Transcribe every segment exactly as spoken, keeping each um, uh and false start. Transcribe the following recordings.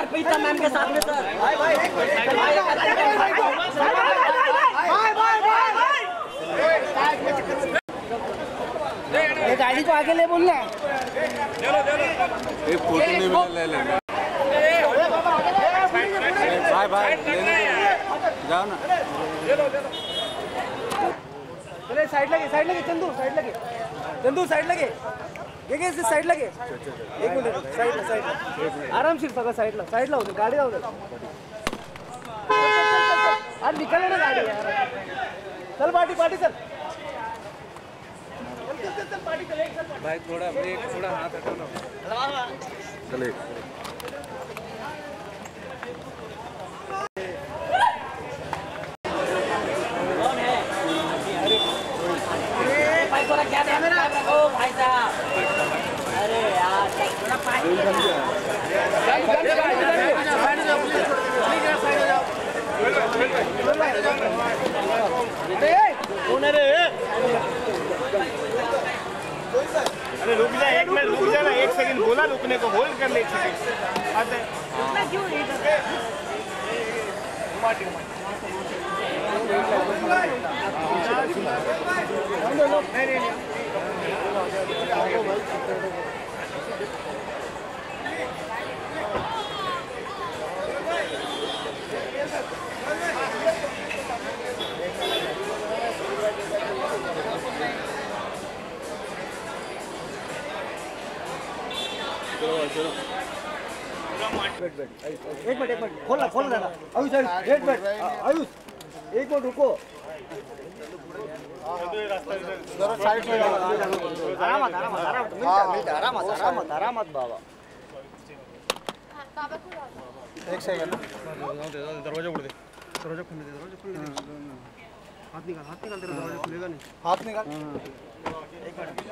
Sir प्रीतम ma'am के साथ में सर। भाई भाई एक मिनट भाई ये गाड़ी को आगे ले बोलना। एक फोटो नहीं ले लेंगे भाई भाई जाओ ना। चले साइड लगे साइड लगे चंदू साइड लगे चंदू साइड लगे ये कैसे साइड लगे एक मिनट साइड साइड आराम से सगळं साइड ला साइड ला होते गाडी लावू दे आज निकल ना गाडी यार चल पार्टी पार्टी चल चल चल चल पार्टी चल एक चल भाई थोड़ा ब्रेक थोड़ा हाथ हटाओ ना चले। क्या कैमरा रखो भाई साहब। अरे यार थोड़ा पानी अरे रुक जा एक मिनट रुक जा ना एक सेकंड बोला रुकने को होल्ड कर ले एक सेकंड आते क्यों एक मिनट एक मिनट खोलना खोलना ना आयुष आयुष एक मिनट आयुष एक मिनट रुको साइड में आरामात आरामात आरामात मिनिट आरामात आरामात आरामात बाबा एक सेकंड दरवाजा उड़ दे दरवाजा खोल दे दरवाजा खोल दे हाथ निकाल हाथ निकाल तेरा दरवाजा खुलेगा नहीं हाथ निकाल एक मिनट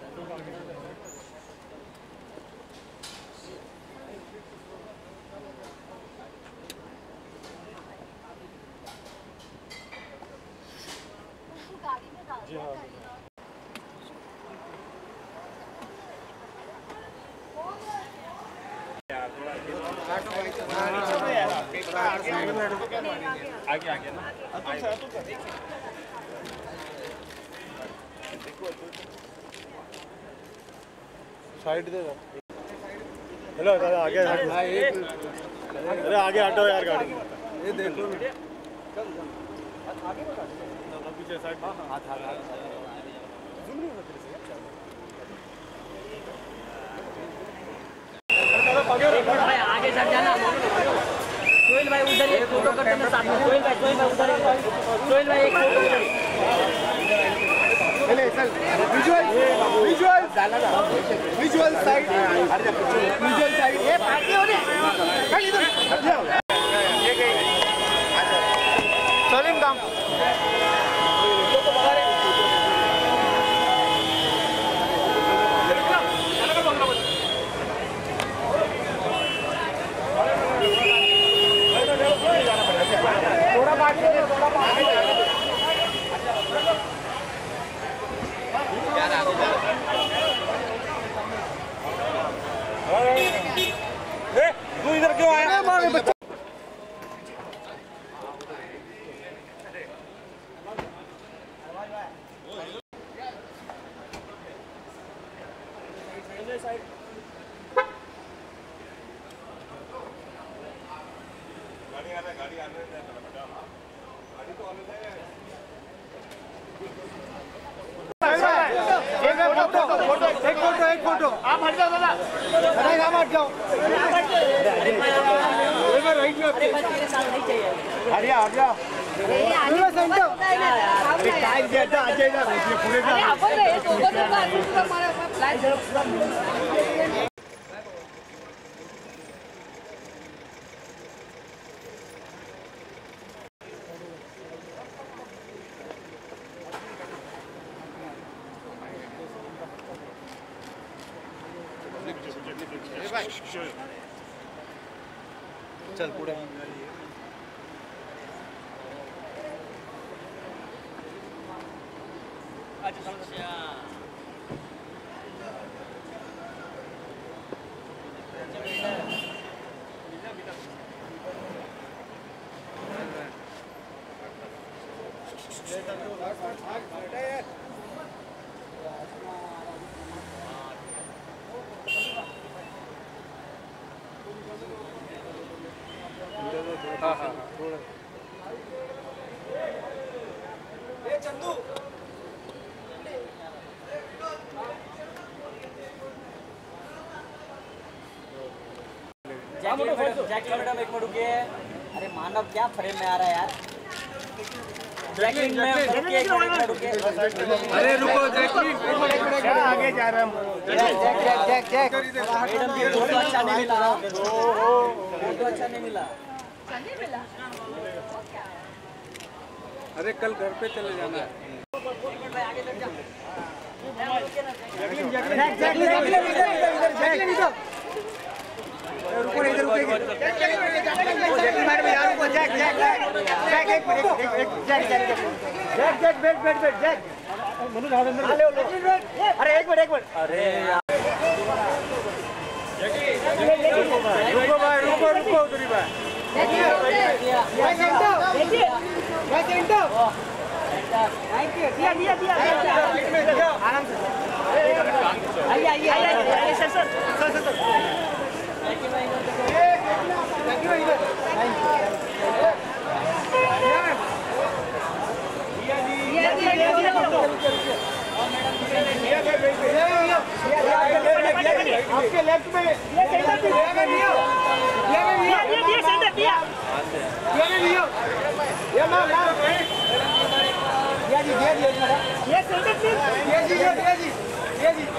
जी हाँ आगे आगे ना साइड दे हेलो दादा आगे अरे आगे हटो यार गाड़ी ये देखो पीछे साइड हाथ हाथ भाई आगे चढ़ जाना। सोहेल भाई उधर एक फोटो करते हैं साथ में। सोहेल भाई सोहेल भाई उधर सोहेल भाई एक फोटो चले चल visual visual visual side visual side ये पार्टी हो रही है इधर सलीम काम थोड़ा बाकी है थोड़ा बाकी है ए तू इधर क्यों आया मारे बच्चा गाड़ी आ रहा है गाड़ी आ रहा है गाड़ी तो ऑन है। एक फोटो फोटो एक फोटो एक फोटो आप हट जाओ दादा अरे आप हट जाओ एक बार राइट में अरे बस मेरे साथ नहीं चाहिए। हरिया हरिया पूरा सेंटर टाइम देता आ जाएगा पूरे का आपण रे दोघं दोघं आजूबाजूला मला प्लॅन चल पुढे हाँ हाँ चंदू जैकलिन मैडम एक मिनट रुकिए। अरे मानव क्या फ्रेम में आ रहा है यार। जैकलिन मैम रुकिए एक मिनट रुकिए। अरे रुको जैकलिन आगे जा रहा हूँ। Jack Jack Jack Jack madam ji photo अच्छा नहीं मिला। फोटो अच्छा नहीं मिला। नहीं मिला। अरे कल घर पे चले जाना है। जैकलिन जैकलिन इधर इधर इधर जैकलिन इधर रुको इधर रुको जैकलिन मैडम यार रुको जैक जैक जैक एक मिनट एक Jack Jack Jack Jack wait wait wait Jack Manu Rao अंदर ले लो अरे एक मिनट एक मिनट अरे रुको भाई रुको रुको उधरी भाई देखिए सेंटर थैंक यू दिया दिया दिया आराम से आइए आइए आइए sir sir sir sir thank you भाई थैंक यू भाई दिया जी दिया जी आपके लेफ्ट में ये सेंटर पे ये में लियो ये में लियो ये ये सेंटर दिया ये में लियो ये ना ना ये जी ये जी ये सेंटर पे ये जी ये जी ये जी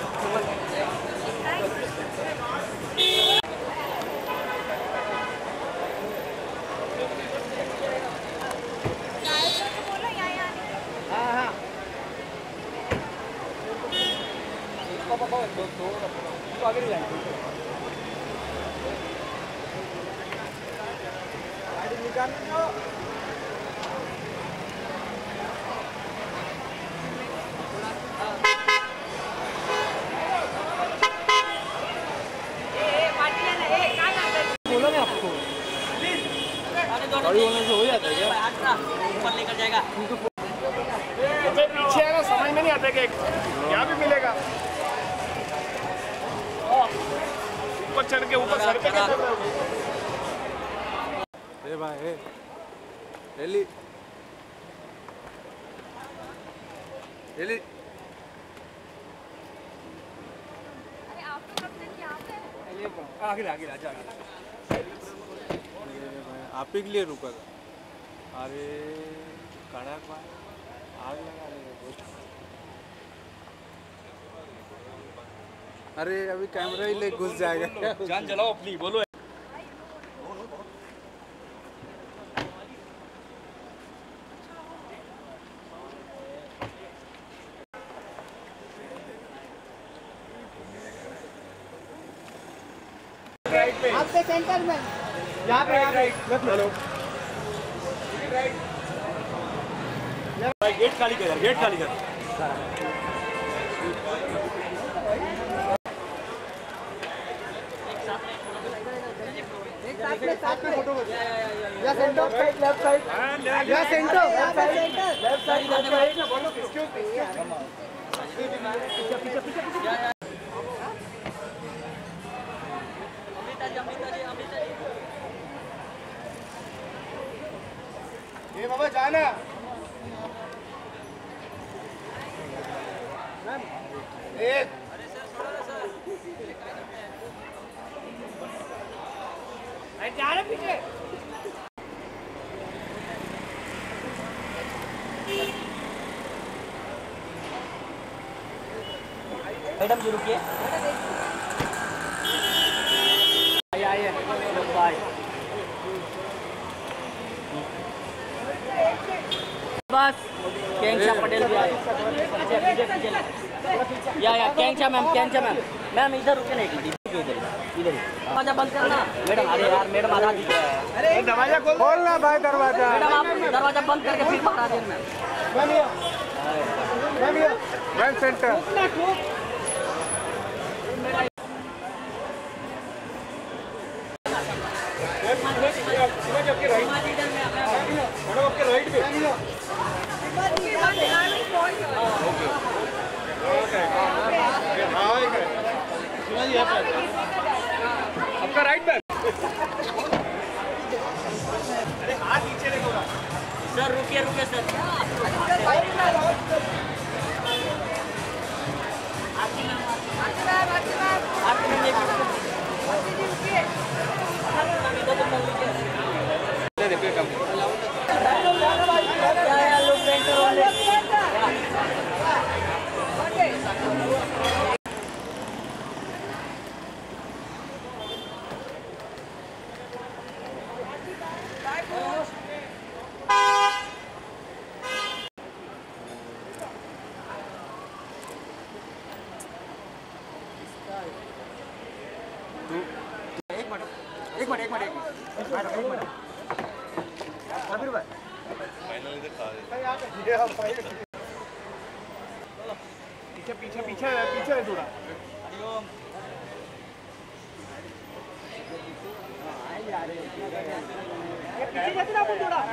हां हां पापा पापा दो दो तो आगे नहीं जाएंगे गाड़ी निकालने दो बोलो मैं आपको गाड़ी होने से हो जाता है क्या ऊपर लेकर जाएगा। पीछे है ना समझ में नहीं आता कि यहाँ भी मिलेगा। ऊपर चढ़ के ऊपर सर पे ए भाई ए एली एली अरे आपको कब तक यहाँ पे आगे आगे आजा आप ही के लिए रुका था। अरे कड़क भाई आग लगा रहे हैं। अरे अभी कैमरा ही ले घुस जाएगा। जान जलाओ अपनी बोलो। आपके सेंटर में यहाँ पे यहाँ पे हेलो भाई गेट खाली कर गेट खाली कर। या सेंटर साइड लेफ्ट साइड या centre left side left side left side पीछे पीछे पीछे ये बाबा जाना एक जा रहे पीछे मैडम जी रुकिए। आइए आइए बाय। बस कैंचा पटेल भी आए। अच्छा पीछे पीछे या या कैंचा मैम कैंचा मैम मैम इधर रुके नहीं इधर इधर इधर दरवाजा बंद करना मैडम। अरे यार मैडम आधा दीजिए। अरे दरवाजा खोल खोलना भाई दरवाजा मैडम आप दरवाजा बंद करके फिर पकड़ा दें मैम। मैम सेंटर मैडम आपके राइट में आपका राइट बैक सर रुकिए रुकिए सर एक मिनट एक मिनट एक मिनट एक मिनट आबिर भाई पीछे पीछे पीछे पीछे है थोड़ा पीछे जाते ना अपन थोड़ा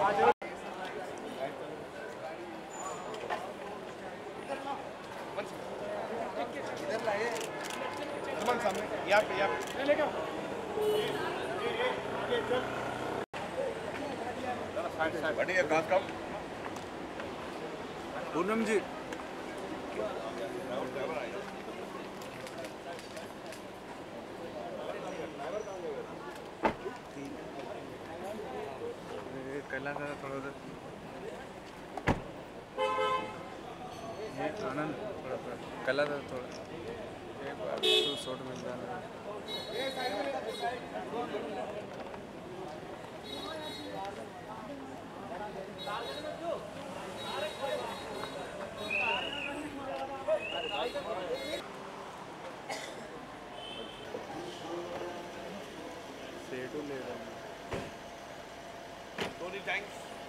इधर लाइए सामने यहाँ पे यहाँ पे लेगा बढ़िया घास कम पूनम जी कैला था थोड़ा सा ये आनंद थोड़ा सा कैला था थोड़ा एक बार तो शॉट मिल जाना सेटू ले रहा हूँ थैंक्स